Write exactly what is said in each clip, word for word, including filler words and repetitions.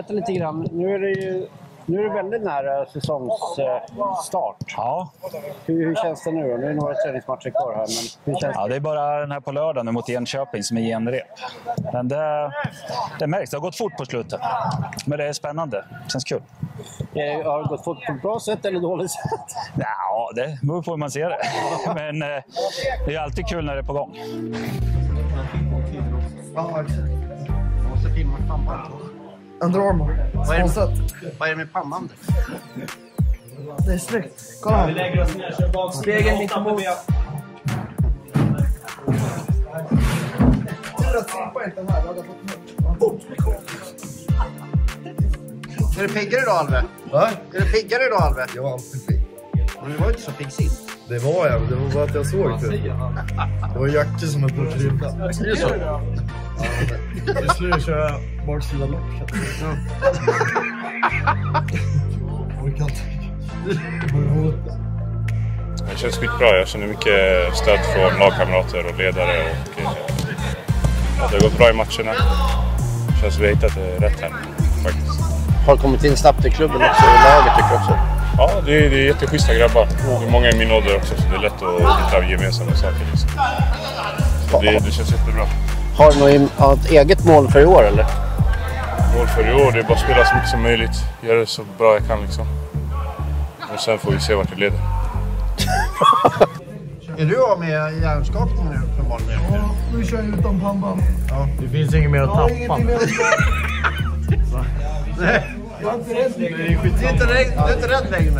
berätta lite grann. Nu är det ju nu är det väldigt nära säsongsstart. Ja. Hur, hur känns det nu då? Nu är det några träningsmatcher kvar här. Men hur känns ja, det är bara den här på lördag nu mot Enköping som är genrep. Men det, det märks, det har gått fort på slutet. Men det är spännande, det känns kul. Det har det gått fort på ett bra sätt eller dåligt sätt? Ja, det beror på hur man ser det. Men eh, det är alltid kul när det är på gång. Ja, exakt. Jag måste filma pannbandet. Under Armour. Vad är, det, vad är det med pannbandet? Det är snyggt. Kolla. Vi lägger oss ner, kör bak. Spegeln mitt emot. Tur att Simpa inte är här. Hade fått Är du piggare idag, Alve? Va? Är du piggare idag, Alve? Jag var alltid pigg. Men du var inte så pigg sist. Det var jag, det var bara att jag såg det. Det var Jacke som är på krydda. Är det så? Ja, just nu kör jag baksida lock. Ja. Orkar inte. Det känns skitbra. Jag känner mycket stöd från lagkamrater och ledare. Och, ja, det har gått bra i matcherna. Det känns som vi har hittat rätt här faktiskt. Har kommit in snabbt i klubben också, i laget tycker jag också. Ja, det är, det är jätteschyssta grabbar. Det är många i min ålder också, så det är lätt att hitta gemensamma saker. Liksom. Så det, det känns jättebra. Har du något ett eget mål för i år eller? Mål för i år, det är bara att spela så mycket som möjligt. Göra det så bra jag kan liksom. Och sen får vi se vart det leder. Är du av med hjärnskapning nu uppenbarligen? Ja, nu kör jag utan pannband. Ja. Det finns inget mer att tappa. Nej. Jag är inte rädd längre. Du är inte rädd, du är inte rädd längre.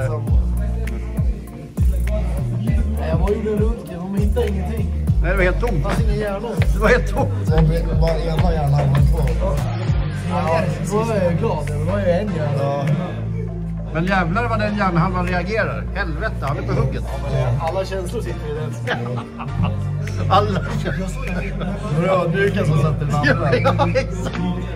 Nej, jag var gjorde en röntgen, de hittade ingenting. Nej, det var helt tomt. Det fanns ingen hjärnor. Det var helt tomt. Det var ena hjärnan kvar. Ja, då var jag glad. Det var ju en hjärna. Ja. Men jävlar vad den hjärnhalvan reagerar. Helvete, han är på hugget. Alla känslor sitter i den. Alla känslor. Bra, du kan som satt i Ja, ja, exakt.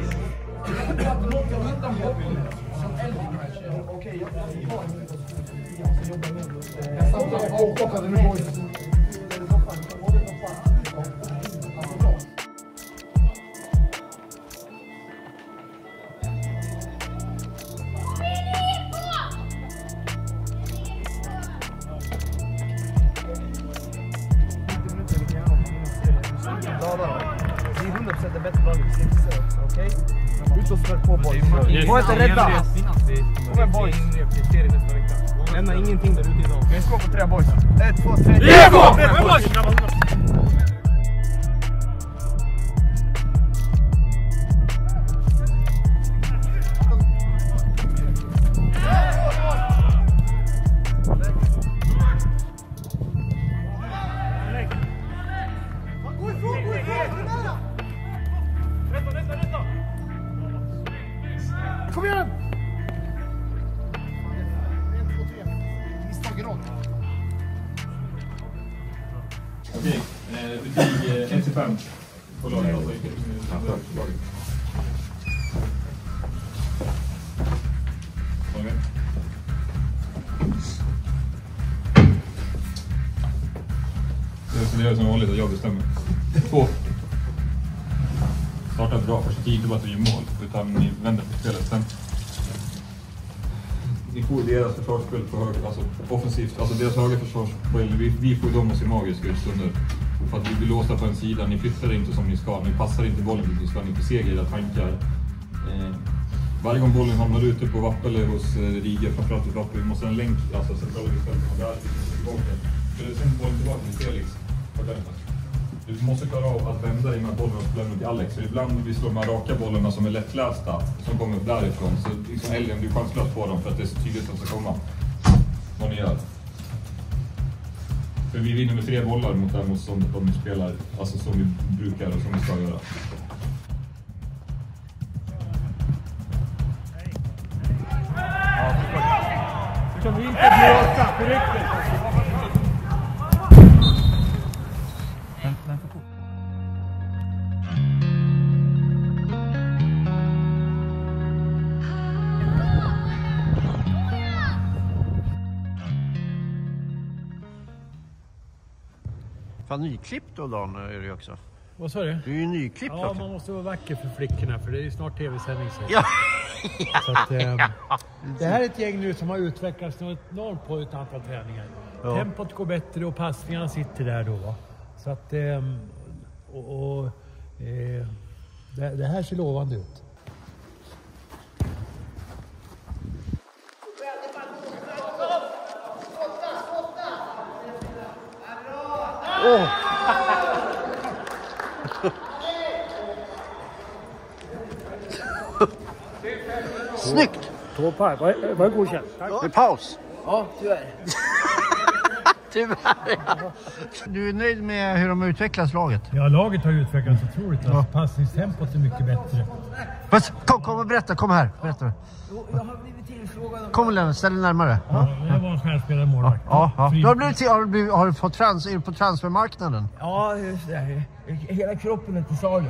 Det är hundra procent det bättre laget vi ser också, okej? Ut och spör på boys. Var inte rädda! Kom en boys! Lämna ingenting där ute idag. Vi ska på tre boys. Ett, två, tre. Diego! Kom igen! Okej, betyg ett till fem på laget. Det är som vanligt att jag bestämmer. Två. Starta bra första tid, inte bara att vi gör mål, utan ni vänder på spelet sen. Ni får deras försvarsspel på hög, alltså offensivt, alltså deras höga försvarsspel, vi, vi får ju dem att se magiska utstunder. För att vi blir låsta på en sida, ni flyttar inte som ni ska, ni passar inte bollen, ni ska inte se era tankar. Eh, varje gång bollen hamnar ute på Vapp eller hos eh, Riga, framförallt i Vapp, vi måste ha en länk, alltså centrala beställning och där tillbaka. För det är sen bollen tillbaka till Felix. Du måste klara av att vända innan bollen och spela till Alex. För ibland vi slår de här raka bollarna som är lättlästa, som kommer upp därifrån. Så liksom Elgen blir chanslös på dem för att det är så tydligt att det ska komma. Vad ni gör. För vi vinner med tre bollar mot det här motståndet om vi spelar, alltså som vi brukar och som vi ska göra. Kan vi inte blåsa på riktigt? Fan, nyklippt då, Dan, är det också. Vad sa du? Du är ju nyklippt Ja, också. man måste vara vacker för flickorna, för det är ju snart tv-sändning. Ja. Så att, eh, det här är ett gäng nu som har utvecklats enormt på ett antal träningar. Ja. Tempot går bättre och passningarna sitter där då. Va? Så att, eh, och, och eh, det, det här ser lovande ut. Åh! Snyggt! Två par, var, var godkänt. Tack. Det är paus. Ja, tyvärr. Tyvärr, ja. Du är nöjd med hur de har utvecklats, laget? Ja, laget har utvecklats otroligt. Ja. Passningstempot är mycket bättre. Fast, kom, kom och berätta, kom här. Berätta. Jag har blivit tillfrågad. Kom och ställ dig närmare. Ja, jag var självspelare målvakt. Ja, ja. Du har, blivit, har, du blivit, har du fått trans, är du på transfermarknaden? Ja, just det. Hela kroppen är till salu.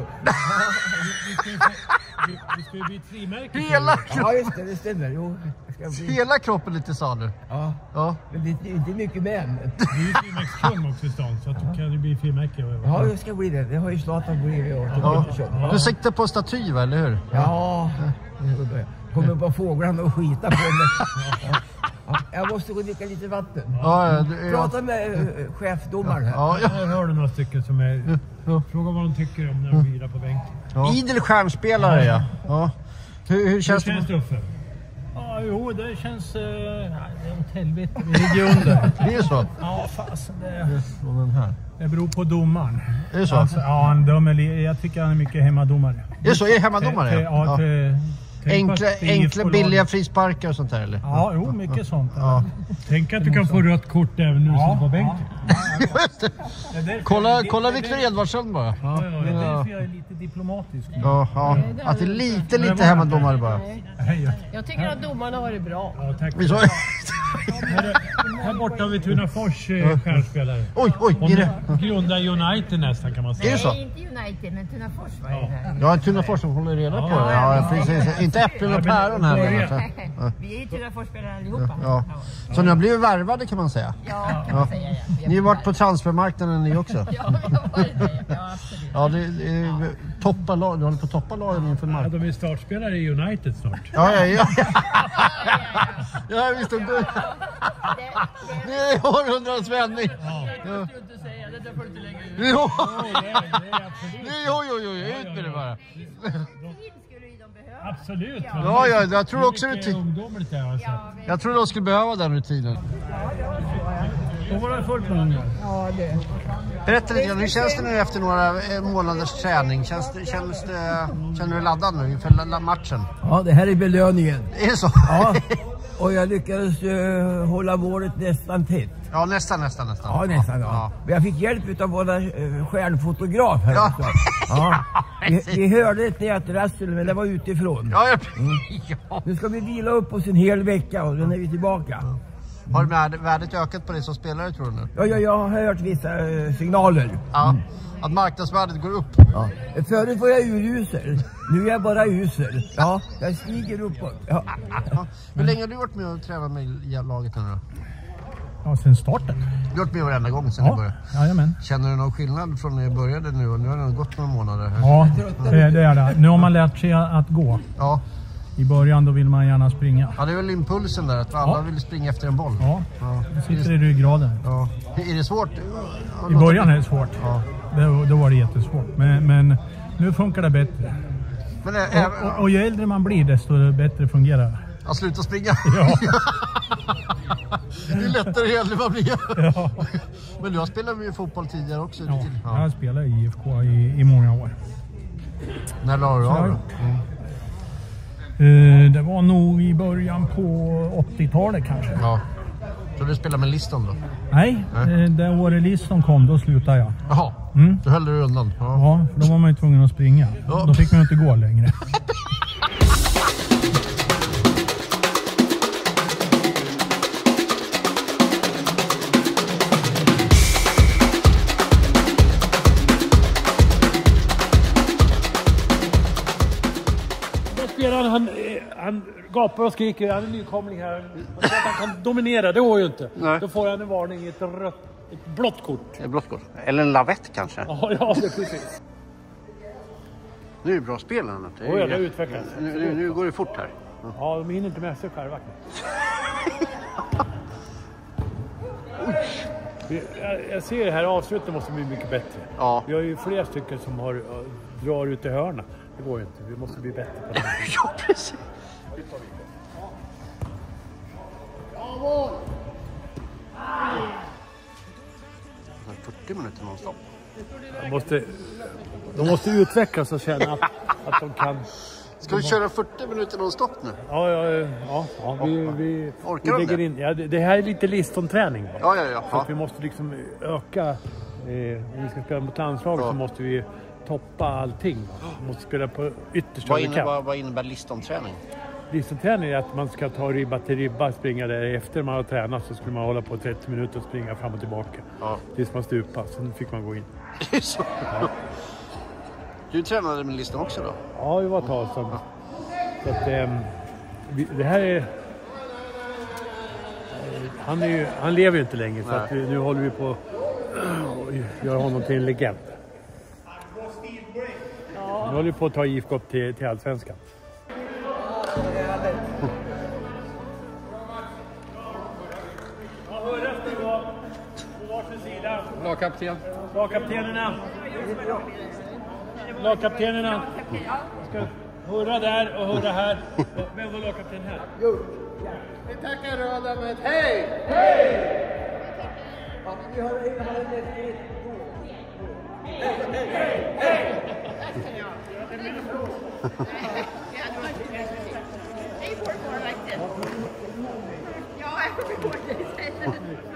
Vi ska ju bli ett frimärke. Hela, ja, just det, det stämmer. Jo, bli... Hela kroppen är till salu? Ja, ja. Men det är inte mycket män. Du är ju frimärkskung också i stan, så att du kan ju bli frimärke. Ja, jag ska bli det. Det har ju Zlatan blivit. Och ja. Ja. Du siktar på staty, va, eller hur? Ja, kommer bara fåglarna och skita på mig. Ja. Ja, jag måste gå och dricka lite vatten. Ja, ja, du, Prata ja. med uh, chefdomaren här. Ja, ja. Här har du några stycken som är... Ja. Ja. Fråga vad de tycker om när de vilar på bänken. Ja. Idel stjärnspelare, ja. ja. Hur, hur känns hur det? Känns det uppe? Ja, jo, det känns... Uh, nej, det är åt helvete. Det ligger under. Det är så? Ja, fasen. Det, från den här. Det beror på domaren. Är det så? Alltså, ja, han dömer, jag tycker han är mycket hemmadomare. Är det så? Är det hemmadomare? Till, ja, ja. Till, Enkla, enkla billiga frisparkar och sånt där, eller? Ja, jo, mycket sånt. Ja. Tänk att du kan få rött kort även nu ja, som på bänken. Ja, ja, ja. Kolla, kolla Victor Edvardsson bara. Ja, ja, det är därför jag är lite diplomatisk. Ja, ja. Att det är lite, lite hemmadomare bara. Jag tycker att domarna har det bra. Ja, tack. Här, här borta har vi Tunafors stjärnspelare. Oj, oj, är det? Grundar United nästan, kan man säga. Är det så? Nej, inte United, men Tunafors var det här. Ja, Tunafors som håller reda på det. Ja, precis. Inte äpplen och päron här. Ja. Vi är ju Tunafors-spelare allihopa. Ja. Så ni har blivit värvade, kan man säga? Ja, kan man säga. Ja. Ni har varit på transfermarknaden ni också? Ja, vi har varit det. Ja, absolut. Ja, det är toppa lag. Du håller på toppa lagen inför mark. Ja, de är startspelare i United snart. Ja, ja, ja. Ja, visst. Det är århundradets vändning. Ja. Det får du inte säga, det får du inte lägga ut. Jo, det är absolut. Jo, jo, jo, ut med det bara. Absolut. Ja, ja, jag tror också det är ungdomligt där, alltså. Jag tror de skulle behöva den rutinen. Då var det fullt med ungdomar. Ja, det. Berätta lite, hur känns det nu efter några månaders träning? Känns det, känns det, känner du laddad nu inför matchen? Ja, det här är belöningen. Är det så? Ja, och jag lyckades uh, hålla målet nästan tätt. Ja, nästan, nästan, nästan. Ja, nästan, ja. ja. Men jag fick hjälp av våra uh, stjärnfotograf här. Ja. Ja. Vi, vi hörde ett nätrassel, men det var utifrån. Ja, jag... mm. ja. Nu ska vi vila upp oss en hel vecka och sen är vi tillbaka. Ja. Har värdet, värdet ökat på det som spelare, tror du nu? Ja, ja, jag har hört vissa uh, signaler. Ja, mm. Att marknadsvärdet går upp. Ja. Förut var jag urusel, nu är jag bara usel. Ja, jag stiger uppåt. Ja. Ja. Hur länge har du varit med och tränat med laget nu då? Ja, sen starten. Du har varit med varenda gång sen ja. ni började? Jajamän. Känner du någon skillnad från när jag började nu och nu har det gått några månader? Här? Ja, det, det är det. Nu har man lärt sig att gå. Ja. I början då vill man gärna springa. Ja, det är väl impulsen där, att alla ja. vill springa efter en boll. Ja, ja. Det sitter i ryggraden. Ja. Är det svårt? I början är det svårt. Ja. Det, då var det jättesvårt. Men, men nu funkar det bättre. Men det, är... och, och, och ju äldre man blir, desto bättre fungerar det. Att sluta springa? Ja. Det är lättare ju äldre man blir. Ja. Men du har spelat med fotboll tidigare också? Ja, ja. Jag har spelat i I F K i, i många år. När la du av då? Mm. Det var nog i början på åttiotalet kanske. Ja. Så du spelade med Liston då? Nej, Nej. det året Liston kom, då slutade jag. Jaha, mm. Då höll du undan? Ja. Ja, för då var man ju tvungen att springa. Ja. Då fick man inte gå längre. Han, han gapar och skriker, han är nykomling här. Han kan dominera, det går ju inte. Nej. Då får han en varning i ett, rött, ett blått kort. Ett blått kort. Eller en lavett kanske. Ja, ja, det är precis. Nu är det bra spel. Oh, ja, det utvecklas. Nu, nu, nu går det fort här. Ja, de hinner inte med sig själva. jag, jag ser det här avslutet måste bli mycket bättre. Ja. Vi har ju flera stycken som har, uh, drar ut i hörna. Det går ju inte. Vi måste bli bättre på det. Ja, precis. fyrtio minuter nonstop. De måste, de måste utvecklas och känna att, att de kan... Ska vi köra fyrtio minuter nonstop nu? Ja, ja, ja, ja vi, vi, Orkar vi de lägger det? in... Ja, det, det här är lite Liston-träning. Ja, ja, ja. Så att vi måste liksom öka... Eh, om vi ska spela mot landslaget Ja. så måste vi toppa allting. Vi måste spela på ytterst Vad vi innebär, kan. vad, vad innebär Liston-träning? Liston-träning är att man ska ta ribba till ribba, springa där. Efter man har tränat så skulle man hålla på trettio minuter och springa fram och tillbaka. Ja. Tills man stupar, sen fick man gå in. Det är så. Ja. Du tränade med Liston också då? Ja, det var ett tag sedan. Så att, ehm, vi, det här är... Han, är ju, han lever ju inte längre, så att vi, nu håller vi på att göra honom till en legend. Nu håller vi på att ta I F K upp till, till Allsvenskan. Ja, hurra ska vi vara på varsin sida. Lagkapten. Lagkaptenerna. Lagkaptenerna. Ska hurra där och hurra här. Vem var lagkapten här? Vi tackar röda med ett hej! Hej! Vi har en hej! Hej! Hej! Hej, får det vara like this. Ja, jag får det.